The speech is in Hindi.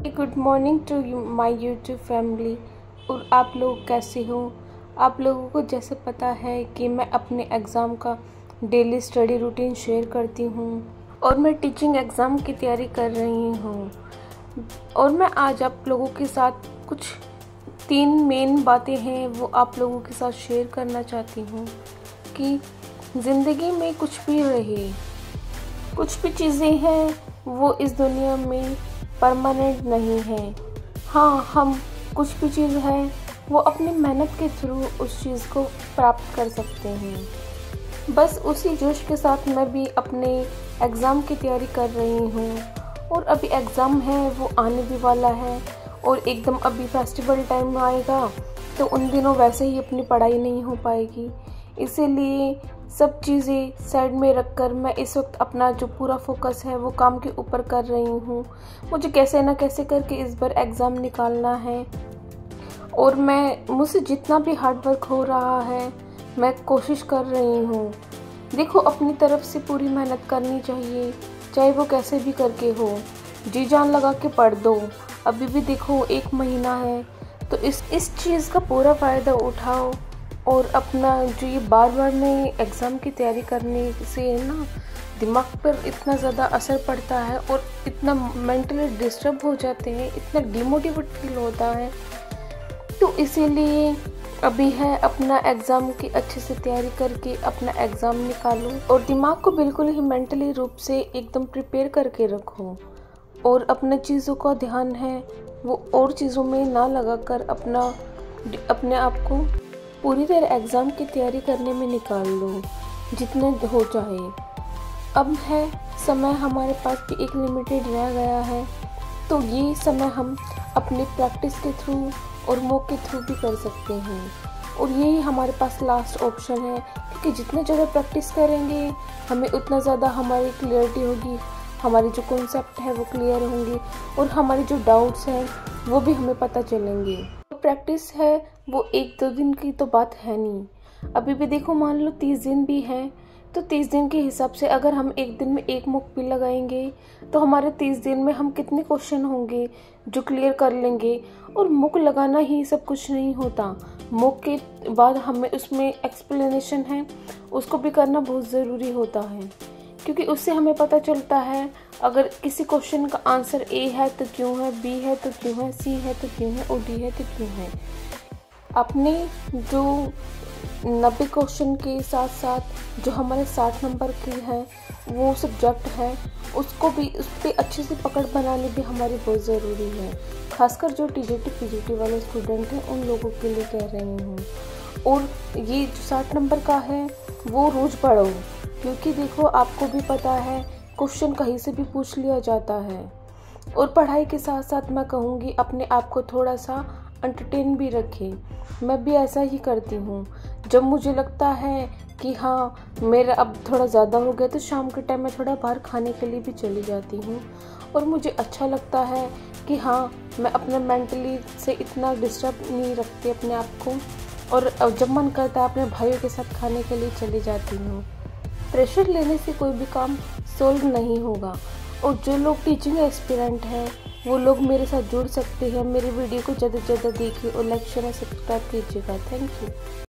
Good morning to my YouTube family. और आप लोग कैसे हो? आप लोगों को जैसे पता है कि मैं अपने एग्ज़ाम का डेली स्टडी रूटीन शेयर करती हूँ और मैं टीचिंग एग्ज़ाम की तैयारी कर रही हूँ। और मैं आज आप लोगों के साथ कुछ 3 मेन बातें हैं वो आप लोगों के साथ शेयर करना चाहती हूँ कि ज़िंदगी में कुछ भी रहे, कुछ भी चीज़ें हैं वो इस दुनिया में परमानेंट नहीं है। हाँ, हम कुछ भी चीज़ है वो अपनी मेहनत के थ्रू उस चीज़ को प्राप्त कर सकते हैं। बस उसी जोश के साथ मैं भी अपने एग्ज़ाम की तैयारी कर रही हूँ। और अभी एग्ज़ाम है वो आने भी वाला है और एकदम अभी फेस्टिवल टाइम आएगा तो उन दिनों वैसे ही अपनी पढ़ाई नहीं हो पाएगी। इसीलिए सब चीज़ें साइड में रखकर मैं इस वक्त अपना जो पूरा फोकस है वो काम के ऊपर कर रही हूँ। मुझे कैसे ना कैसे करके इस बार एग्ज़ाम निकालना है और मुझसे जितना भी हार्ड वर्क हो रहा है मैं कोशिश कर रही हूँ। देखो, अपनी तरफ से पूरी मेहनत करनी चाहिए, चाहे वो कैसे भी करके हो। जी जान लगा के पढ़ दो। अभी भी देखो 1 महीना है तो इस चीज़ का पूरा फ़ायदा उठाओ। और अपना जो ये बार बार में एग्ज़ाम की तैयारी करने से ना दिमाग पर इतना ज़्यादा असर पड़ता है और इतना मेंटली डिस्टर्ब हो जाते हैं, इतना डिमोटिवेट फील होता है। तो इसीलिए अभी है अपना एग्ज़ाम की अच्छे से तैयारी करके अपना एग्ज़ाम निकालो और दिमाग को बिल्कुल ही मेंटली रूप से एकदम प्रिपेयर करके रखो। और अपने चीज़ों का ध्यान है वो और चीज़ों में ना लगाकर अपने आप को पूरी तरह एग्ज़ाम की तैयारी करने में निकाल लो जितने हो चाहे। अब है समय हमारे पास भी एक लिमिटेड रह गया है तो ये समय हम अपनी प्रैक्टिस के थ्रू और मॉक के थ्रू भी कर सकते हैं। और यही हमारे पास लास्ट ऑप्शन है क्योंकि जितने ज़्यादा प्रैक्टिस करेंगे हमें उतना ज़्यादा हमारी क्लियरिटी होगी, हमारी जो कॉन्सेप्ट है वो क्लियर होंगे और हमारे जो डाउट्स हैं वो भी हमें पता चलेंगे। प्रैक्टिस है वो 1-2 दिन की तो बात है नहीं। अभी भी देखो, मान लो 30 दिन भी हैं तो 30 दिन के हिसाब से अगर हम एक दिन में 1 मॉक भी लगाएंगे तो हमारे 30 दिन में हम कितने क्वेश्चन होंगे जो क्लियर कर लेंगे। और मॉक लगाना ही सब कुछ नहीं होता, मॉक के बाद हमें उसमें एक्सप्लेनेशन है उसको भी करना बहुत ज़रूरी होता है क्योंकि उससे हमें पता चलता है अगर किसी क्वेश्चन का आंसर ए है तो क्यों है, बी है तो क्यों है, सी है तो क्यों है और डी है तो क्यों है। अपने जो 90 क्वेश्चन के साथ साथ जो हमारे 60 नंबर के हैं वो सब्जेक्ट है उसको भी उस पर अच्छे से पकड़ बनानी भी हमारी बहुत ज़रूरी है। खासकर जो टीजीटी पीजीटी वाले स्टूडेंट हैं उन लोगों के लिए कह रही हूँ। और ये जो 60 नंबर का है वो रोज़ पढ़ो क्योंकि देखो आपको भी पता है क्वेश्चन कहीं से भी पूछ लिया जाता है। और पढ़ाई के साथ साथ मैं कहूँगी अपने आप को थोड़ा सा एंटरटेन भी रखें। मैं भी ऐसा ही करती हूँ। जब मुझे लगता है कि हाँ मेरा अब थोड़ा ज़्यादा हो गया तो शाम के टाइम मैं थोड़ा बाहर खाने के लिए भी चली जाती हूँ और मुझे अच्छा लगता है कि हाँ मैं अपने मेंटली से इतना डिस्टर्ब नहीं रखती अपने आप को। और जब मन करता है अपने भाइयों के साथ खाने के लिए चली जाती हूँ। प्रेशर लेने से कोई भी काम सॉल्व नहीं होगा। और जो लोग टीचिंग एस्पिरेंट हैं वो लोग मेरे साथ जुड़ सकते हैं। मेरी वीडियो को ज़्यादा से ज़्यादा देखिए और लाइक शेयर और सब्सक्राइब कीजिएगा। Thank you.